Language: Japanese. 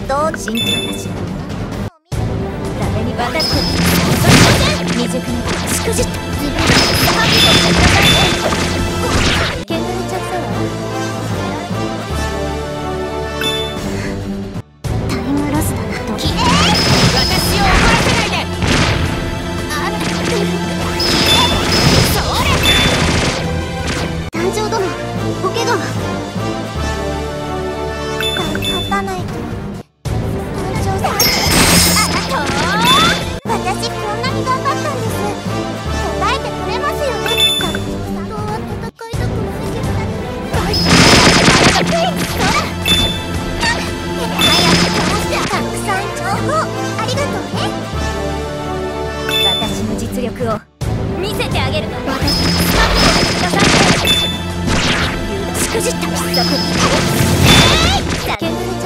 どう進化だし誰に渡って未熟なしくじった自分でハッピーしてくださいね。削れちゃったわ。タイムロスだなと。きれい。私を怒らせないで。あらそれ団長殿お怪我は。勝たないと団長さん。私こんなに頑張ったんです。答えてくれますよね。団長さんとは戦いたくないけどな。大丈夫。そら早く倒してたくさん情報ありがとうね。私の実力を見せてあげるの。私にスマップしてください。しくじった必殺。叫んで